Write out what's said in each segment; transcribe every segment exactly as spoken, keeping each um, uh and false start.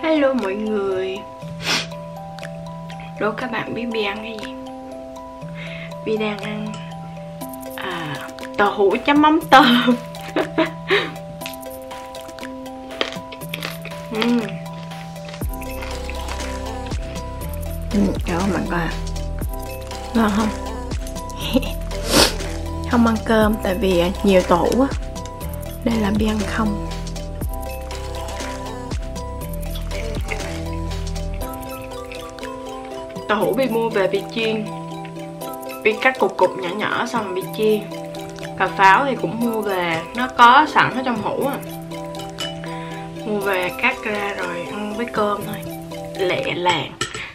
Hello mọi người. Đố các bạn biết Bi ăn cái gì? Bi đang ăn à, tàu hũ chấm mắm tôm. uhm. Trời ơi bạn coi, ngon không? Không ăn cơm tại vì nhiều tàu hũ á, nên là Bi ăn không. Tàu hũ Bi mua về Bi chiên, Bi cắt cục cục nhỏ nhỏ xong rồi Bi chiên. Cà pháo thì cũng mua về, nó có sẵn ở trong hũ à. Mua về cắt ra rồi ăn với cơm thôi, lẹ làng.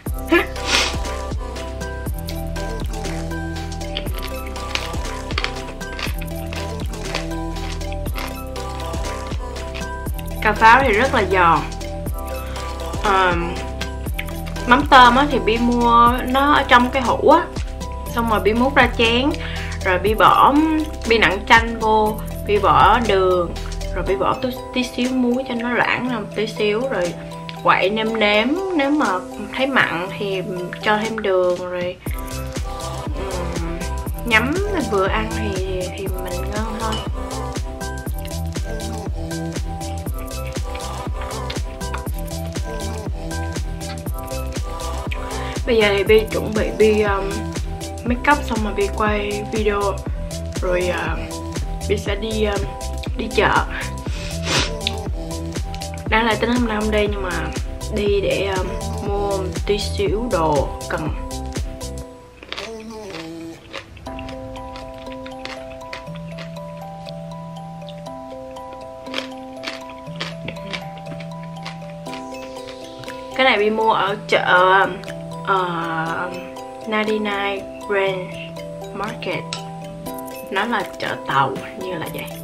Cà pháo thì rất là giòn. à, Mắm tôm á thì Bi mua nó ở trong cái hũ á, xong rồi Bi múc ra chén, rồi Bi bỏ Bi nặn chanh vô, Bi bỏ đường, rồi Bi bỏ tí, tí xíu muối cho nó loãng ra một tí xíu, rồi quậy nêm nếm. Nếu mà thấy mặn thì cho thêm đường, rồi um, nhắm vừa ăn thì thì mình ngon thôi. Bây giờ thì Bi chuẩn bị Bi um, make up xong rồi Bi quay video, rồi uh, Bi sẽ đi um, đi chợ. Đáng là tính hôm nay không đi, nhưng mà đi để um, mua một tí xíu đồ cần. Cái này Bi mua ở chợ uh, chín mươi chín Range Market. Nó là chợ tàu như là vậy.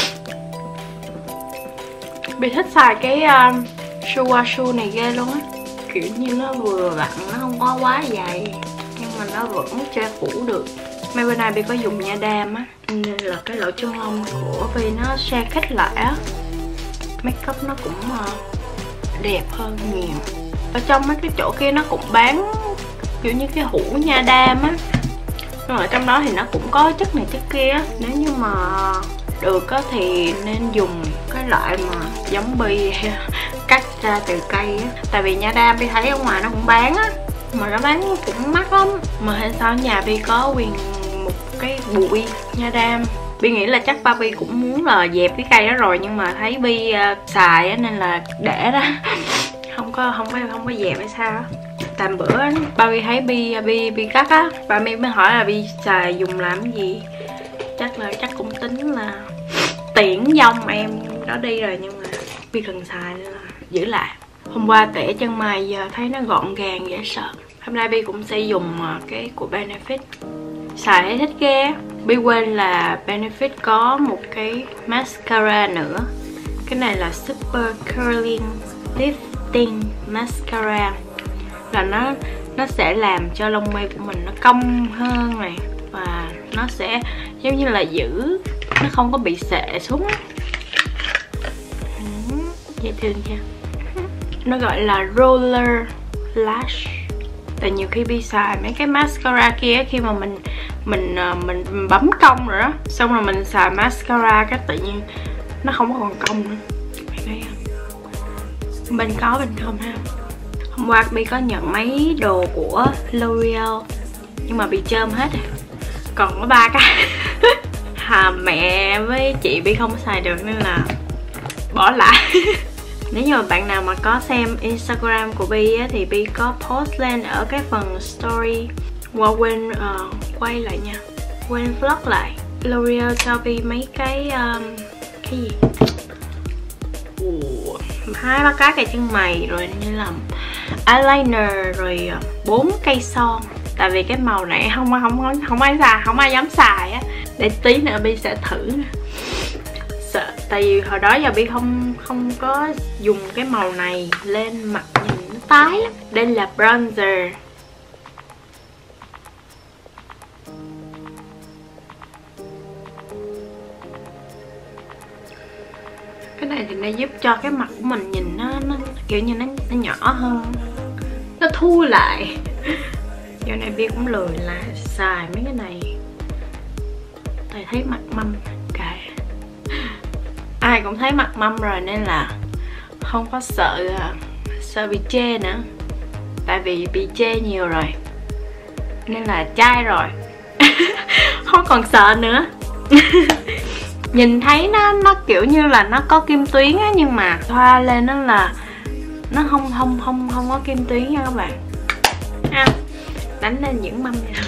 Bi thích xài cái uh, Shuashu này ghê luôn á. Kiểu như nó vừa vặn, nó không có quá dày, nhưng mà nó vẫn che phủ được. Mấy bên này Bi có dùng nha đam á, nên là cái lỗ chân lông của Bi nó se khít lại á. Make up nó cũng uh, đẹp hơn nhiều. Ở trong mấy cái chỗ kia nó cũng bán kiểu như cái hũ nha đam á, nhưng ở trong đó thì nó cũng có chất này chất kia. Nếu như mà được á thì nên dùng cái loại mà giống Bi cắt ra từ cây á. Tại vì nha đam Bi thấy ở ngoài nó cũng bán á, mà nó bán cũng mắc lắm. Mà hay sao nhà Bi có quyền một cái bụi nha đam. Bi nghĩ là chắc ba Bi cũng muốn là dẹp cái cây đó rồi, nhưng mà thấy Bi uh, xài á nên là để đó. Không có không có không có dẹp hay sao á. Tầm bữa ba Bi thấy Bi Bi Bi cắt á, ba Bi mới hỏi là Bi xài dùng làm cái gì. Chắc là chắc cũng tính là tiễn vong em đó đi rồi, nhưng mà Bi cần xài nên là giữ lại. Hôm qua tỉa chân mày, giờ thấy nó gọn gàng dễ sợ. Hôm nay Bi cũng sẽ dùng cái của Benefit, xài thấy thích ghê. Bi quên là Benefit có một cái mascara nữa. Cái này là Super Curling Lifting Mascara, là nó nó sẽ làm cho lông mi của mình nó cong hơn này, và nó sẽ giống như là giữ nó không có bị xệ xuống. Ừ, dễ thương nha. Nó gọi là Roller Lash. Tại nhiều khi Bi xài mấy cái mascara kia, khi mà mình mình mình bấm cong rồi đó, xong rồi mình xài mascara cái tự nhiên nó không có còn cong nữa. Bạn thấy không? Bên có bên không ha. Hôm qua Bi có nhận mấy đồ của L'Oreal, nhưng mà bị chơm hết rồi, còn có ba cái. Hà, mẹ với chị Bi không xài được nên là bỏ lại. Nếu như mà bạn nào mà có xem Instagram của Bi á, thì Bi có post lên ở cái phần story. Wow, quên uh, quay lại nha, quên vlog lại. L'Oreal cho Bi mấy cái um, cái gì Ủa, hai ba cái cây chân mày, rồi như là eyeliner, rồi bốn cây son. Tại vì cái màu này không không không không ai xài, không ai dám xài á. Để tí nữa Bi sẽ thử. Sợ, tại vì hồi đó giờ Bi không không có dùng cái màu này lên mặt, nhìn nó tái lắm. Đây là bronzer. Cái này thì nó giúp cho cái mặt của mình nhìn nó, nó kiểu như nó, nó nhỏ hơn, nó thu lại. Giờ này Bi cũng lười là xài mấy cái này, tại thấy mặt mâm cả. Ai cũng thấy mặt mâm rồi nên là không có sợ sợ bị chê nữa. Tại vì bị chê nhiều rồi nên là chai rồi. Không còn sợ nữa. Nhìn thấy nó nó kiểu như là nó có kim tuyến á, nhưng mà thoa lên nó là nó không không không không có kim tuyến nha các bạn. À, đánh lên những mâm này.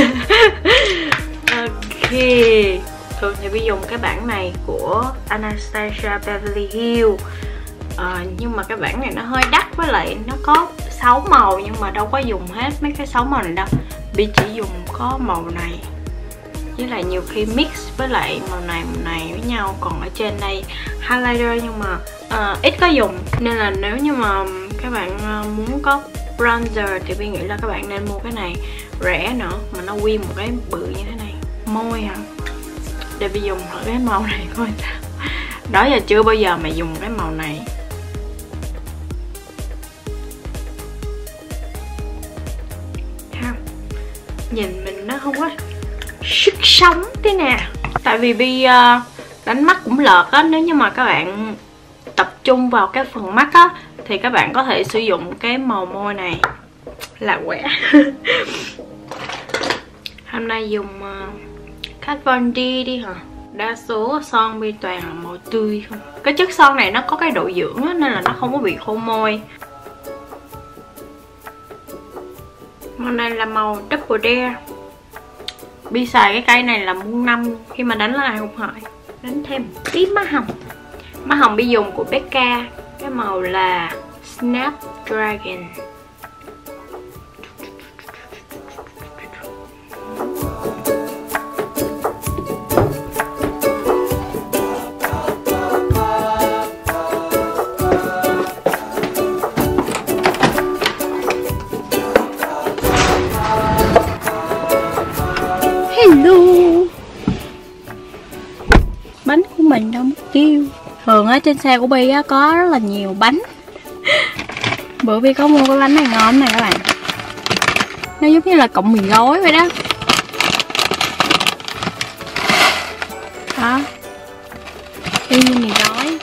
Ok. Thường thì Bi dùng cái bản này của Anastasia Beverly Hills. À, nhưng mà cái bản này nó hơi đắt, với lại nó có sáu màu nhưng mà đâu có dùng hết mấy cái sáu màu này đâu. Bi chỉ dùng có màu này, với lại nhiều khi mix với lại màu này màu này với nhau. Còn ở trên đây highlighter nhưng mà uh, ít có dùng, nên là nếu như mà các bạn uh, muốn có bronzer thì Bi nghĩ là các bạn nên mua cái này, rẻ nữa mà nó nguyên một cái bự như thế này. Môi hả? Để Bi dùng thử cái màu này coi sao. Đó giờ chưa bao giờ mà dùng cái màu này. Ha. Nhìn mình nó không có sức sống thế nè. Tại vì Bi uh, đánh mắt cũng lợt á. Nếu như mà các bạn tập trung vào cái phần mắt á thì các bạn có thể sử dụng cái màu môi này là quẻ. Hôm nay dùng uh, Kat Von D đi hả? Đa số son Bi toàn là màu tươi không. Cái chất son này nó có cái độ dưỡng á, nên là nó không có bị khô môi. Màu này là màu Double Dare. Bi xài cái cây này là muôn năm, khi mà đánh là ai không hỏi. Đánh thêm một tí má hồng. Má hồng Bi dùng của Becca, cái màu là Snapdragon. Hello. Bánh của mình đâu mất tiêu. Thường ở trên xe của Bi á có rất là nhiều bánh. Bữa Bi có mua cái bánh này ngon này các bạn. Nó giống như là cọng mì gói vậy đó. Đó. Y như mì gói.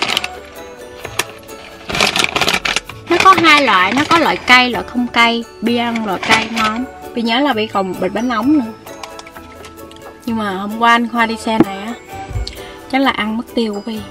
Nó có hai loại, nó có loại cay, loại không cay. Bi ăn loại cay ngon. Bi nhớ là Bi còn một bịch bánh nóng nữa. Nhưng mà hôm qua anh Khoa đi xe này á, chắc là ăn mất tiêu của Bi.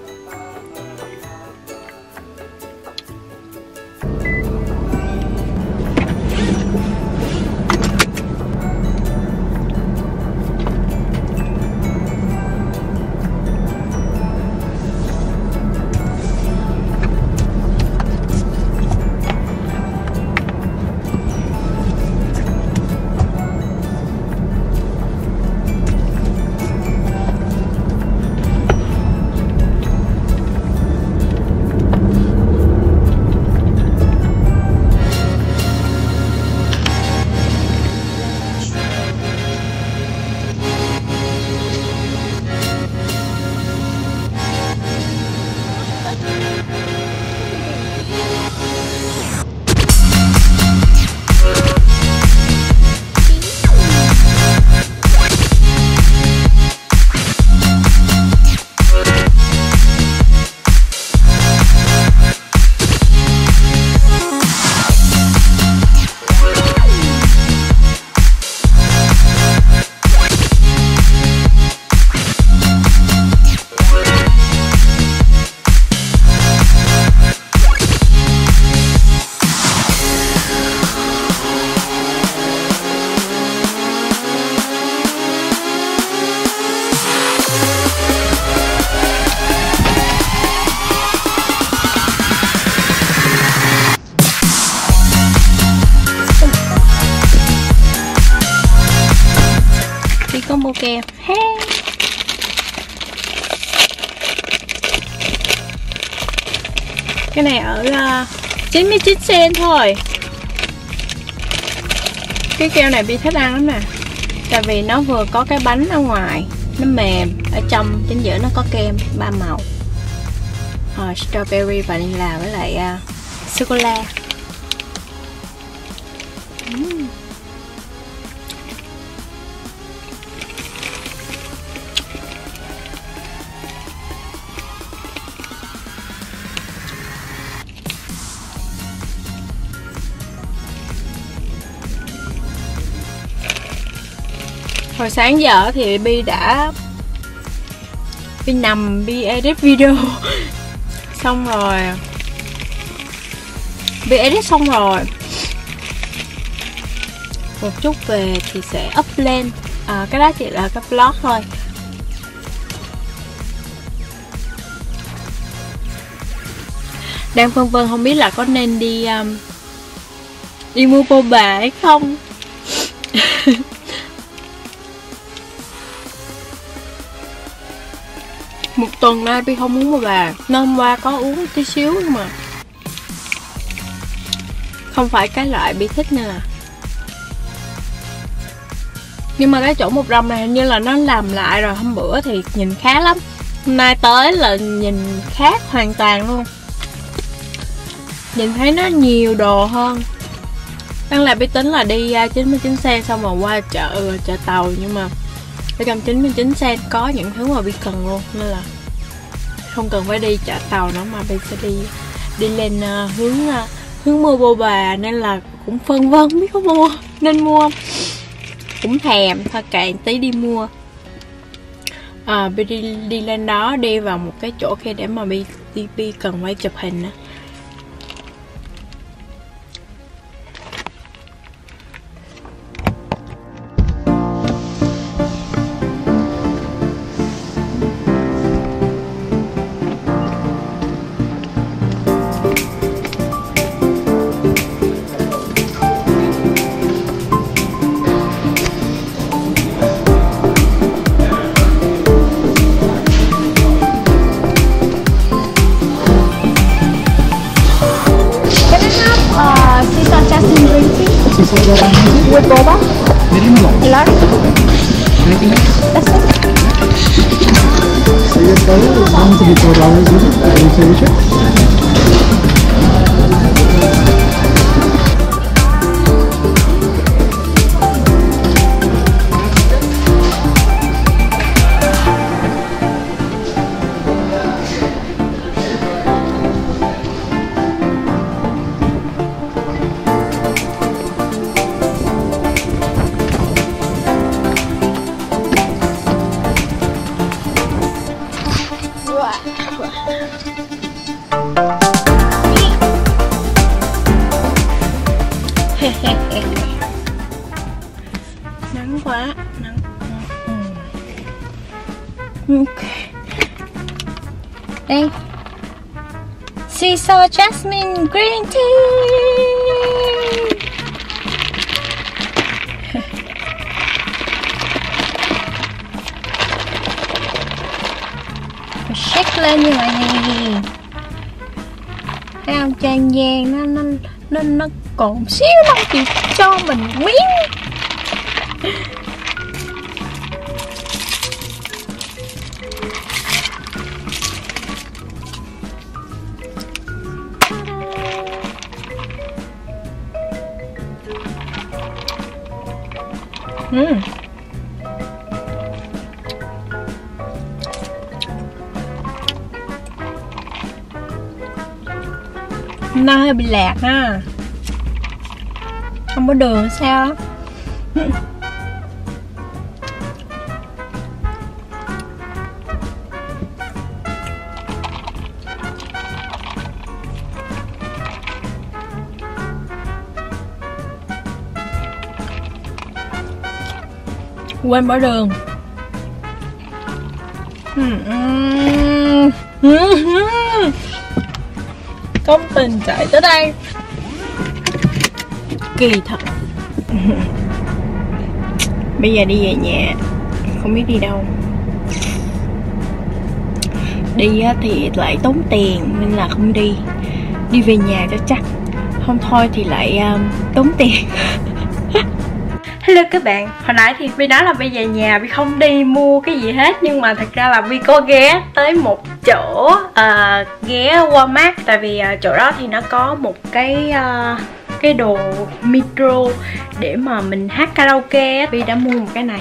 Có mua kem. Hey. Cái này ở uh, chín mươi chín cent thôi. Cái keo này Bi thích ăn lắm nè. Tại vì nó vừa có cái bánh ở ngoài, nó mềm, ở trong chính giữa nó có kem ba màu. uh, strawberry vanilla với lại uh, sô cô la. uhm. Hồi sáng giờ thì Bi đã Bi nằm Bi edit video xong rồi, Bi edit xong rồi một chút về thì sẽ up lên. À, cái đó chỉ là cái vlog thôi. Đang phân vân không biết là có nên đi um, đi mua boba hay không. Một tuần nay Bi không uống boba. Nên hôm qua có uống tí xíu nhưng mà không phải cái loại Bi thích nè. Nhưng mà cái chỗ một rồng này hình như là nó làm lại rồi. Hôm bữa thì nhìn khá lắm, hôm nay tới là nhìn khác hoàn toàn luôn. Nhìn thấy nó nhiều đồ hơn. Đang là Bi tính là đi chín mươi chín cent xong rồi qua chợ chợ tàu, nhưng mà ở trong chín mươi chín cent có những thứ mà Bi cần luôn, nên là không cần phải đi chợ tàu nữa mà Bi sẽ đi đi lên uh, hướng uh, hướng mua boba, nên là cũng phân vân biết có mua nên mua không. Cũng thèm thôi kệ tí đi mua. À, Bi đi đi lên đó, đi vào một cái chỗ kia để mà Bi Bi, Bi cần phải chụp hình á. With boba? Large? Anything else? That's it. So your total is going to be four dollars, is it? Are you signature? Nắng quá, nắng. Ừ. Ok. Đây. Sea Jasmine Green Tea. Shake lên như vậy nè. Thấy không, trang giang nó nó nó nó còn xíu lắm thì cho mình miếng. Uhm. Nó hơi bị lạc ha, không có đường sao. Quên bỏ đường. Công tình chạy tới đây kỳ thật. Bây giờ đi về nhà, không biết đi đâu. Đi thì lại tốn tiền nên là không đi. Đi về nhà cho chắc, không thôi thì lại um, tốn tiền. Hello các bạn, hồi nãy thì Vi nói là Vi về nhà, Vi không đi mua cái gì hết. Nhưng mà thật ra là Vi có ghé tới một chỗ uh, ghé Walmart, tại vì uh, chỗ đó thì nó có một cái uh, cái đồ micro để mà mình hát karaoke. Vi đã mua một cái này.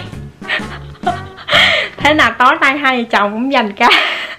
Thế nào tối nay hai vợ chồng cũng dành cả.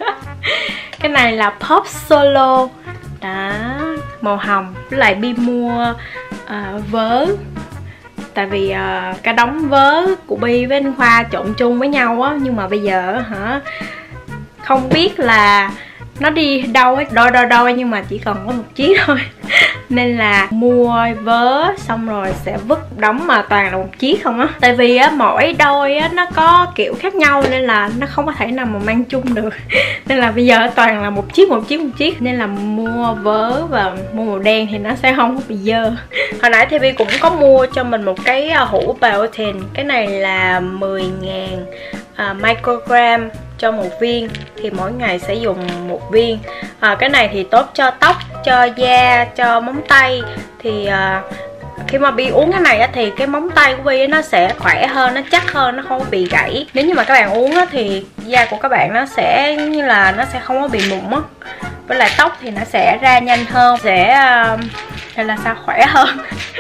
Cái này là Pop Solo đó, màu hồng. Với lại Bi mua uh, vớ, tại vì uh, cái đống vớ của Bi với anh Khoa trộn chung với nhau á, nhưng mà bây giờ hả không biết là nó đi đâu ấy, đôi đôi đôi nhưng mà chỉ còn có một chiếc thôi. Nên là mua vớ xong rồi sẽ vứt đóng mà toàn là một chiếc không á. Tại vì á mỗi đôi á nó có kiểu khác nhau nên là nó không có thể nào mà mang chung được. Nên là bây giờ toàn là một chiếc một chiếc một chiếc. Nên là mua vớ và mua màu đen thì nó sẽ không có bị dơ. Hồi nãy thì Bi cũng có mua cho mình một cái hũ biotin. Cái này là mười ngàn uh, microgram cho một viên, thì mỗi ngày sẽ dùng một viên. À, cái này thì tốt cho tóc, cho da, cho móng tay. Thì à, khi mà Bi uống cái này á, thì cái móng tay của Bi nó sẽ khỏe hơn, nó chắc hơn, nó không có bị gãy. Nếu như mà các bạn uống á, thì da của các bạn nó sẽ như là nó sẽ không có bị mụn á. Với lại tóc thì nó sẽ ra nhanh hơn, sẽ uh, hay là sao khỏe hơn.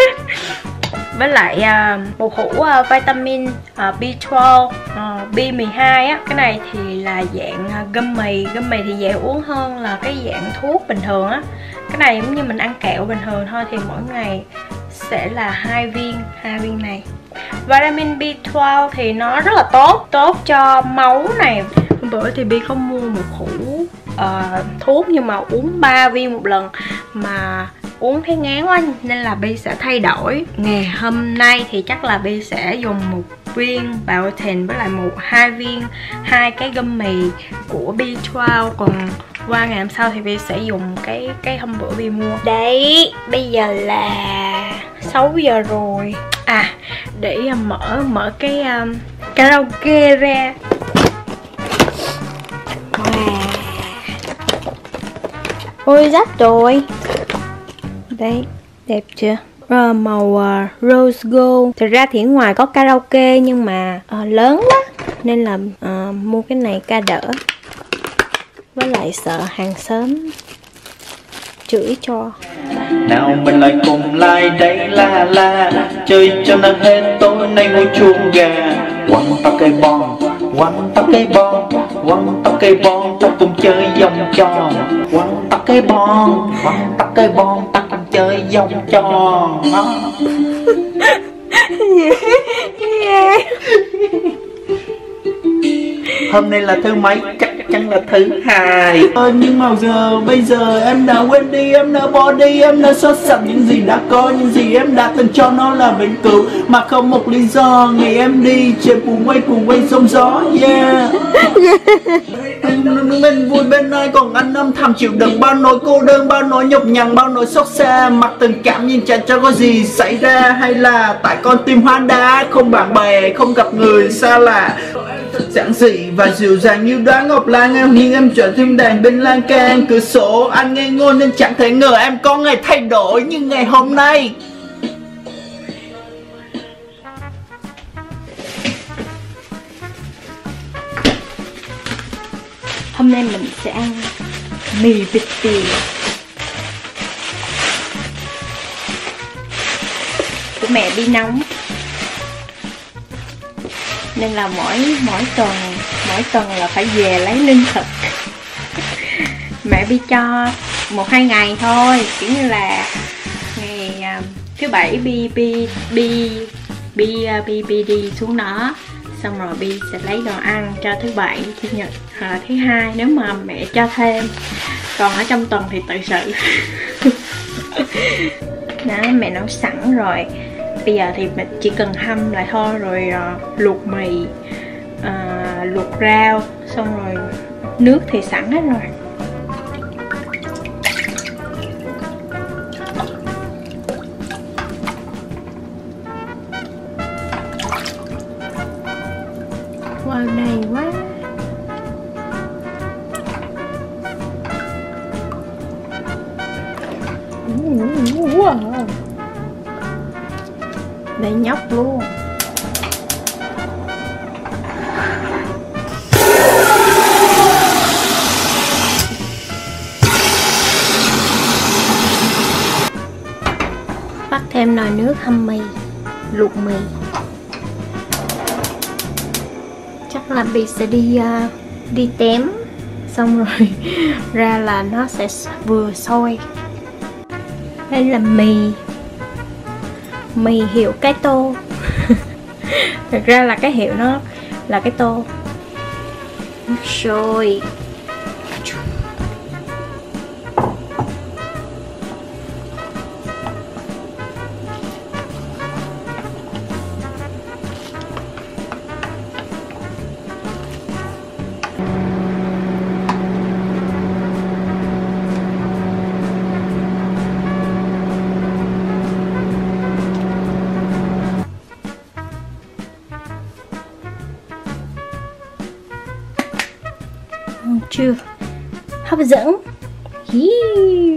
Với lại uh, một hũ uh, vitamin uh, B twelve, uh, B mười hai á. Cái này thì là dạng uh, gummy. Gummy thì dễ uống hơn là cái dạng thuốc bình thường á. Cái này giống như mình ăn kẹo bình thường thôi, thì mỗi ngày sẽ là hai viên, hai viên này. Vitamin B twelve thì nó rất là tốt, tốt cho máu này. Hôm bữa thì Bi có mua một hũ uh, thuốc nhưng mà uống ba viên một lần mà uống thấy ngán quá, nên là Bi sẽ thay đổi. Ngày hôm nay thì chắc là Bi sẽ dùng một viên biotin với lại một hai viên hai cái gummy của B twelve. Còn qua ngày hôm sau thì Bi sẽ dùng cái cái hôm bữa Bi mua. Đấy, bây giờ là sáu giờ rồi. À, để mở mở cái um, karaoke ra. Wow. Ôi rách rồi. Đấy, đẹp chưa? Uh, màu uh, rose gold. Thực ra thì ngoài có karaoke nhưng mà uh, lớn quá nên là uh, mua cái này ca đỡ. Với lại sợ hàng xóm chửi cho. Nào mình lại cùng lại đây la la, chơi cho nó hết tối nay ngồi chuông gà. Quăng tao cây bon, quăng tao cây bon, quăng tao cây bon, ta cùng chơi vòng tròn. Quăng tao cây bon, quăng tao cây bon, ta cùng chơi vòng tròn. Yeah. Hôm nay là thứ mấy? Chắc chắn là thứ hai. Ờ, nhưng mà giờ bây giờ em đã quên đi, em đã bỏ đi, em đã xót sạch những gì đã có, những gì em đã từng cho nó là vĩnh cửu, mà không một lý do. Ngày em đi trời cuồng quay cuồng quay sóng gió. Yeah. Bên vui bên ai còn anh âm thầm chịu đựng bao nỗi cô đơn, bao nỗi nhọc nhằn, bao nỗi xót xa. Mặt tình cảm nhìn chẳng cho có gì xảy ra, hay là tại con tim hóa đá, không bạn bè, không gặp người xa lạ. Giản dị và dịu dàng như đóa ngọc lan, em nghiêng em trở thêm đàn bên lan can cửa sổ. Anh ngây ngô nên chẳng thể ngờ em có ngày thay đổi như ngày hôm nay. Hôm nay mình sẽ ăn mì vịt tiều của mẹ Bi nóng. Nên là mỗi mỗi tuần mỗi tuần là phải về lấy lương thực. Mẹ Bi cho một hai ngày thôi, kiểu như là ngày uh, thứ bảy Bi Bi Bi Bi uh, Bi Bi đi xuống đó, xong rồi Bi sẽ lấy đồ ăn cho thứ bảy, chủ nhật hoặc là thứ hai nếu mà mẹ cho thêm. Còn ở trong tuần thì tự sự. Đó, mẹ nấu sẵn rồi. Bây giờ thì mình chỉ cần hâm lại thôi, rồi uh, luộc mì, uh, luộc rau, xong rồi nước thì sẵn hết rồi. Wow, đầy quá. Wow. Đầy nhóc luôn. Vắt thêm nồi nước hâm mì, luộc mì. Chắc là Bi sẽ đi uh, đi tém, xong rồi ra là nó sẽ vừa sôi. Đây là mì, mì hiệu cái tô. Thực ra là cái hiệu nó là cái tô. Nước sôi. Chưa hấp dẫn. Hi.